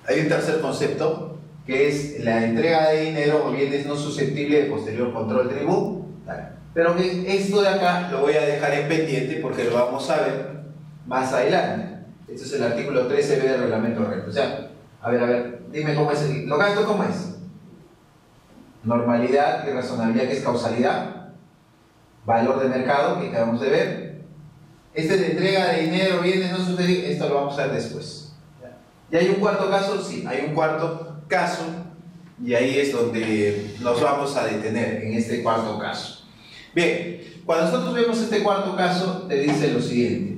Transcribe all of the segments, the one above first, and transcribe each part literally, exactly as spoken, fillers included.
hay un tercer concepto, que es la entrega de dinero o bienes no susceptibles de posterior control tributario. Pero que esto de acá lo voy a dejar en pendiente porque lo vamos a ver más adelante. Este es el artículo trece B del reglamento de renta. O sea, a ver, a ver, dime cómo es. ¿Lo gasto cómo es? Normalidad y razonabilidad, que es causalidad. Valor de mercado, que acabamos de ver. Este de entrega de dinero, bienes no susceptibles, esto lo vamos a ver después. ¿Y hay un cuarto caso? Sí, hay un cuarto caso, y ahí es donde nos vamos a detener, en este cuarto caso. Bien, cuando nosotros vemos este cuarto caso, te dice lo siguiente: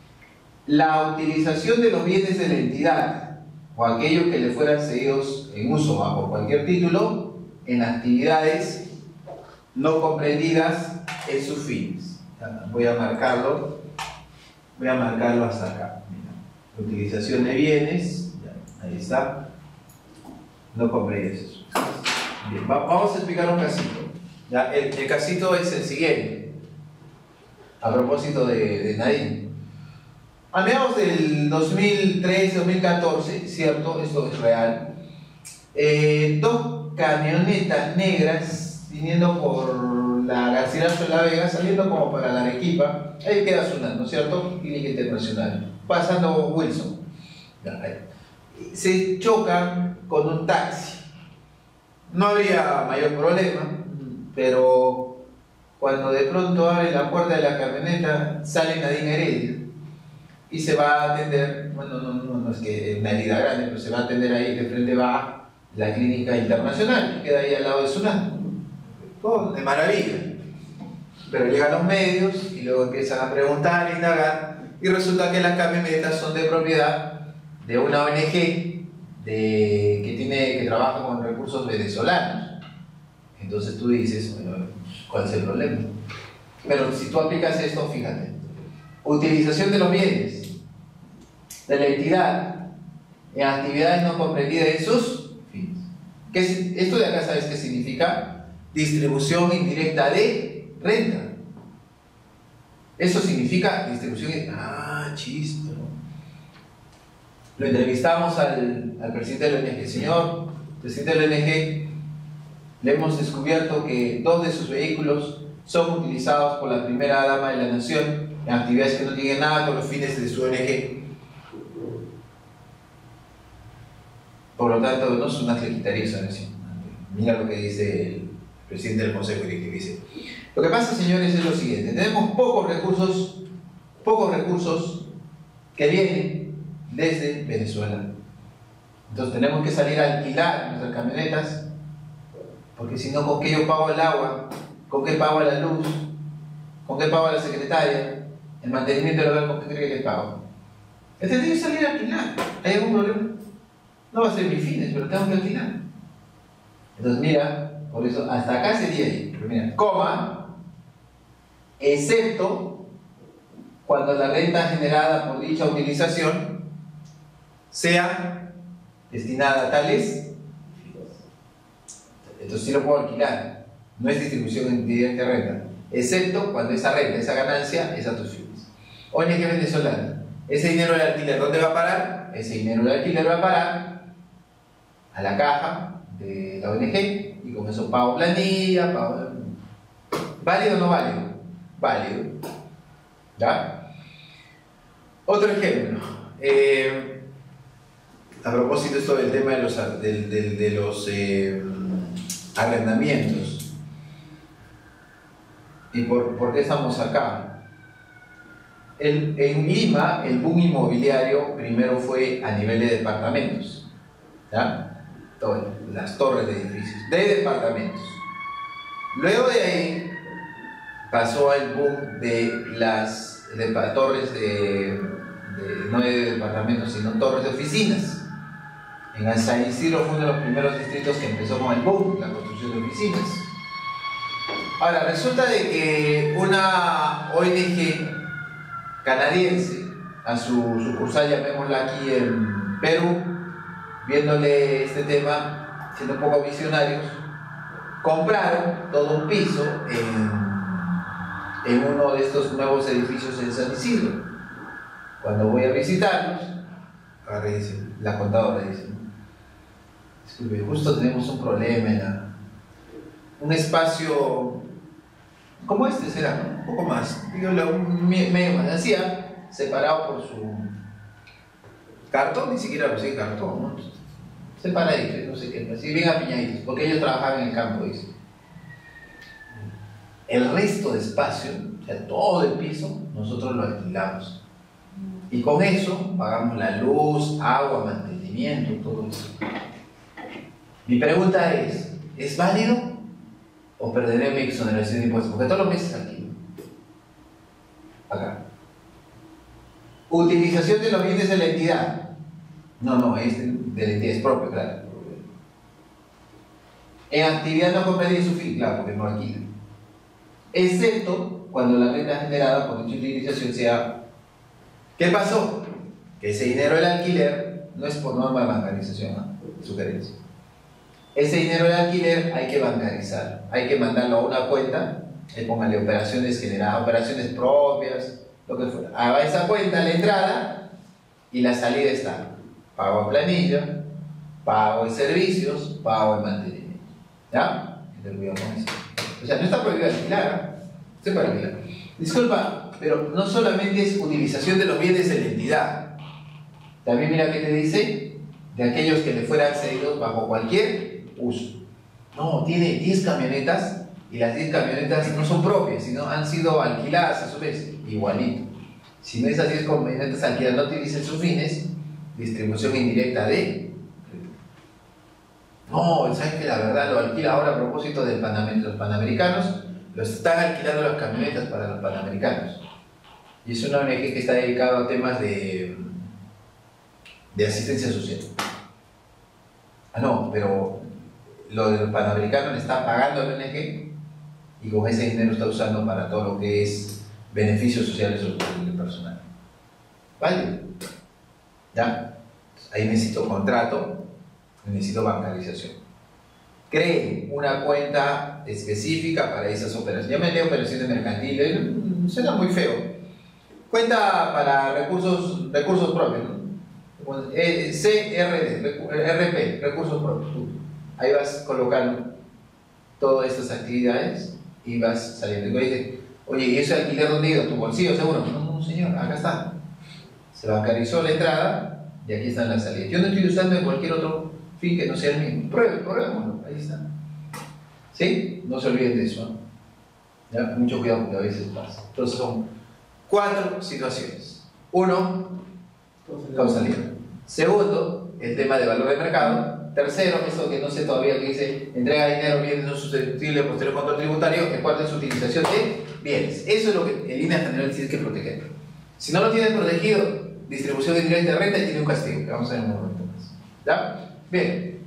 la utilización de los bienes de la entidad o aquellos que le fueran cedidos en uso bajo cualquier título en actividades no comprendidas en sus fines. Voy a marcarlo, voy a marcarlo hasta acá. Mira, utilización de bienes, ya, ahí está, no comprendidas en sus fines. Bien, va, vamos a explicar un casito. Ya, el, el casito es el siguiente, a propósito de, de Nadine. A mediados del dos mil trece dos mil catorce, cierto, esto es real, eh, dos camionetas negras viniendo por la Garcilaso de la Vega, saliendo como para la Arequipa, ahí queda sonando, ¿cierto? Clínica Internacional, pasando Wilson. Ya, se chocan con un taxi. No habría mayor problema, pero cuando de pronto abre la puerta de la camioneta, sale Nadine Heredia y se va a atender, bueno, no, no, no es que es una herida grande, pero se va a atender ahí, de frente va la Clínica Internacional, que queda ahí al lado de Sunam. Todo de maravilla. Pero llegan los medios y luego empiezan a preguntar, a indagar, y resulta que las camionetas son de propiedad de una O N G de, que, tiene, que trabaja con recursos venezolanos. Entonces tú dices, bueno, ¿cuál es el problema? Pero si tú aplicas esto, fíjate: utilización de los bienes de la entidad en actividades no comprendidas en sus fines. ¿Qué es, esto de acá sabes qué significa? Distribución indirecta de renta. Eso significa distribución. Ah, chiste, ¿no? Lo entrevistamos al, al presidente de la O N G. Señor presidente de la O N G, le hemos descubierto que dos de sus vehículos son utilizados por la primera dama de la nación en actividades que no tienen nada con los fines de su O N G. Por lo tanto, no es una secretaría de exoneración. Mira lo que dice el presidente del Consejo Directivo. Dice: lo que pasa, señores, es lo siguiente: tenemos pocos recursos, pocos recursos que vienen desde Venezuela. Entonces tenemos que salir a alquilar nuestras camionetas, porque si no, ¿con qué yo pago el agua? ¿Con qué pago la luz? ¿Con qué pago a la secretaria? El mantenimiento del hogar, ¿con qué cree que le pago? Entonces tengo que salir a alquilar. ¿Hay algún problema? No va a ser mis fines, pero tengo que alquilar. Entonces mira, por eso hasta acá sería ahí. Pero mira, coma, excepto cuando la renta generada por dicha utilización sea destinada a tales. Entonces sí lo puedo alquilar. No es distribución indirecta de renta, excepto cuando esa renta, esa ganancia es a tus fines. O N G venezolana, ese dinero del alquiler, ¿dónde va a parar? Ese dinero del alquiler va a parar a la caja de la O N G, y con eso pago planilla, pago... ¿Válido o no válido? Válido. ¿Ya? Otro ejemplo. Eh, a propósito de esto del tema de los, de, de, de los eh, arrendamientos. ¿Y por, por qué estamos acá? El, en Lima, el boom inmobiliario primero fue a nivel de departamentos, ¿ya? Todo, las torres de edificios, de departamentos. Luego de ahí pasó al boom de las de, torres de, de, no de departamentos, sino torres de oficinas. En San Isidro fue uno de los primeros distritos que empezó con el boom, la construcción de oficinas. Ahora, resulta de que una O N G canadiense, a su sucursal, llamémosla aquí en Perú, viéndole este tema, siendo un poco visionarios, compraron todo un piso en, en uno de estos nuevos edificios en San Isidro. Cuando voy a visitarlos, ahora dice, la contadora dice, Disculpe, justo tenemos un problema en la, un espacio como este será, ¿no? Un poco más, digo, un medio más, decía, separado por su cartón, ni siquiera lo sé cartón, ¿no? Separadito, no sé qué, así bien apiñaditos, porque ellos trabajaban en el campo, dice. El resto de espacio, o sea, todo el piso, nosotros lo alquilamos. Y con eso pagamos la luz, agua, mantenimiento, todo eso. Mi pregunta es, ¿es válido o perderé mi exoneración de impuestos? Porque todos los meses alquilo. Acá. Utilización de los bienes de la entidad. No, no, es de, de la entidad, es propio, claro. En actividad no comprendida su fin, claro, porque no alquila. Excepto cuando la renta generada por dicha utilización sea... ¿Qué pasó? Que ese dinero del alquiler no es por norma de bancarización, ¿no? Sugerencia. Ese dinero del alquiler hay que bancarizar, hay que mandarlo a una cuenta, que póngale operaciones generadas, operaciones propias, lo que fuera. A esa cuenta la entrada y la salida está pago de planilla, pago de servicios, pago de mantenimiento. ¿Ya? O sea, no está prohibido alquilar, ¿eh? Se puede alquilar. Disculpa, pero no solamente es utilización de los bienes de la entidad. También mira que te dice de aquellos que le fueran cedidos bajo cualquier uso. No, tiene diez camionetas y las diez camionetas no son propias, sino han sido alquiladas a su vez. Igualito. Si no esas diez camionetas alquiladas no utilizan sus fines, distribución indirecta de... No, ¿sabes que la verdad lo alquila ahora a propósito de los panamericanos? Lo están alquilando las camionetas para los panamericanos. Y es una O N G que está dedicada a temas de, de asistencia social. Ah, no, pero lo de los panamericanos le está pagando a la O N G y con ese dinero está usando para todo lo que es beneficios sociales o personal. ¿Vale? ¿Ya? Ahí necesito contrato, necesito bancarización. Creen una cuenta específica para esas operaciones. Ya me leo operaciones mercantiles, suena muy feo. Cuenta para recursos, recursos propios, ¿no? C R D, R P, recursos propios. Ahí vas colocando todas estas actividades y vas saliendo. Y dice, oye, ¿y ese alquiler dónde ha ido? ¿Tu bolsillo seguro? No, no, señor, acá está. Se bancarizó la entrada y aquí están las salidas. Yo no estoy usando en cualquier otro fin que no sea el mismo. Pruebe, probémoslo, ahí está. ¿Sí? No se olviden de eso, ¿no? ¿Ya? Mucho cuidado porque a veces pasa. Entonces son cuatro situaciones. Uno, causalidad. Segundo, el tema de valor de mercado. Tercero, eso que no sé todavía, que dice entrega de dinero, bienes no susceptibles, posterior control tributario. El cuarto es utilización de bienes. Eso es lo que en línea general tienes que proteger. Si no lo tienes protegido, distribución de directa de renta y tiene un castigo, que vamos a ver en un momento más. ¿Ya? Bien.